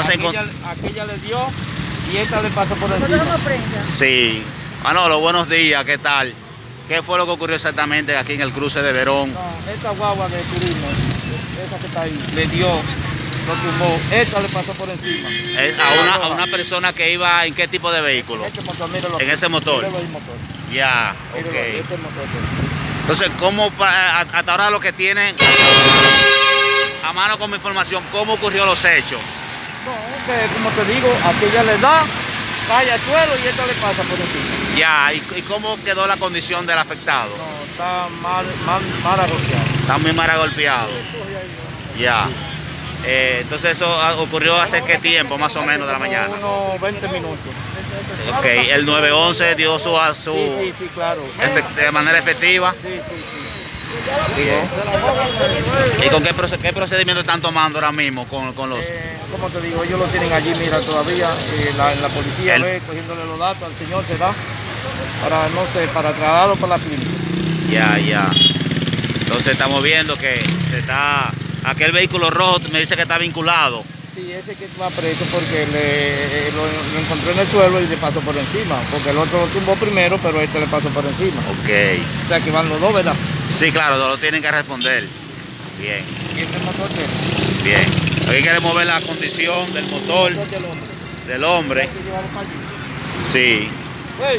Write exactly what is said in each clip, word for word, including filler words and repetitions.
se aquella, aquella le dio y esta le pasó por encima. Sí. Manolo, buenos días, ¿qué tal? ¿Qué fue lo que ocurrió exactamente aquí en el cruce de Verón? No, esta guagua de turismo, esa que está ahí, le dio, lo tumbó, esta le pasó por encima. Eh, ¿A una, a una persona que iba en qué tipo de vehículo? Este motor, míralo En aquí, ese motor. míralo ahí, motor. Ya, Míralo, ok. este motor. Entonces, ¿cómo, pa- a- hasta ahora lo que tienen a mano como información, cómo ocurrió los hechos? No, es que, como te digo, aquella le da, cae al suelo y esta le pasa por encima. Ya, ¿y, y cómo quedó la condición del afectado? No, está mal, mal, mal agolpeado. Está muy mal golpeado. Ya. Eh, entonces, ¿eso ah, ocurrió hace qué tiempo, más o menos, de la mañana? Unos veinte minutos. Ok, el nueve once dio su, a su Sí, sí, sí, claro. efect- de manera efectiva. Sí, sí, sí. Bien. ¿Y con qué, proce- qué procedimiento están tomando ahora mismo con, con los...? Eh, como te digo, ellos lo tienen allí, mira, todavía. Eh, la, la policía El- ve, cogiéndole los datos al señor, se da, para, no sé, para trasladarlo para la clínica. Ya, ya. Entonces estamos viendo que se está... Aquel vehículo rojo me dice que está vinculado. Sí, ese que va preso porque le, eh, lo, lo encontró en el suelo y le pasó por encima. Porque el otro lo tumbó primero, pero este le pasó por encima. Ok. O sea que van los dos, ¿verdad? Sí, claro, lo tienen que responder. Bien, Y este motor que bien. Aquí queremos ver la condición del motor el motor del hombre. del hombre. Hay que llevarlo para allí. Sí. Hey.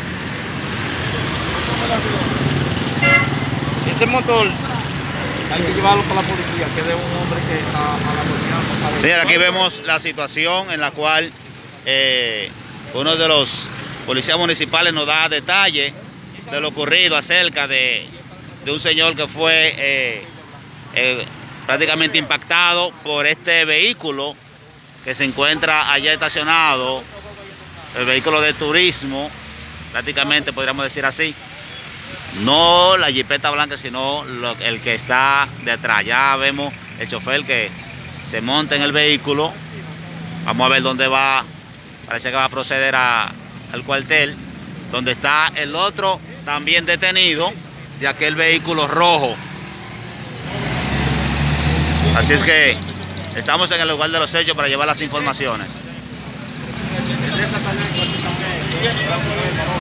Ese motor hay que llevarlo para la policía, que de un hombre que está mal. Señora, aquí vemos la situación en la cual eh, uno de los policías municipales nos da detalles de lo ocurrido acerca de, de un señor que fue eh, eh, prácticamente impactado por este vehículo que se encuentra allá estacionado, el vehículo de turismo, prácticamente podríamos decir así. No la jipeta blanca, sino lo, el que está detrás. Ya vemos el chofer que se monta en el vehículo. Vamos a ver dónde va. Parece que va a proceder a, al cuartel, donde está el otro también detenido de aquel vehículo rojo. Así es que estamos en el lugar de los hechos para llevar las informaciones.